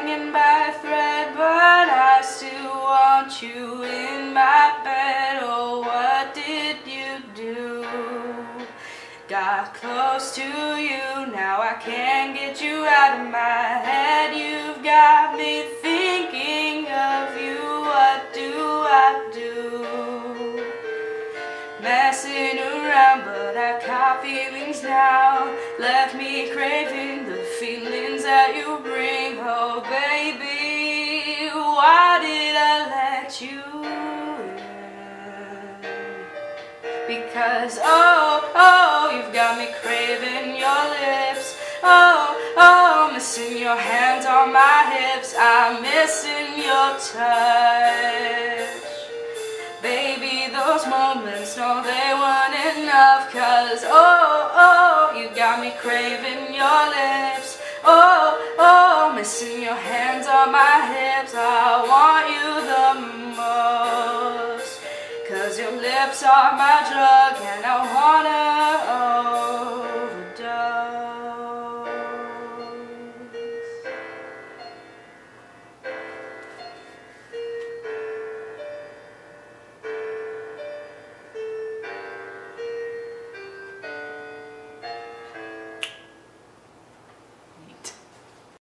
hanging by a thread, but I still want you in my bed. Oh, what did you do? Got close to you, now I can't get you out of my head. You've got me thinking of you. What do I do? Messing around, but I caught feelings now. Left me craving the feelings that you bring. Oh baby, why did I let you in? Because oh, you've got me craving your lips. Oh, missing your hands on my hips. I'm missing your touch. Baby, those moments, no, they weren't enough. Cause oh, you got me craving your lips. Oh, missing your hands on my hips. I want you the most. Cause your lips are my drug, and I wanna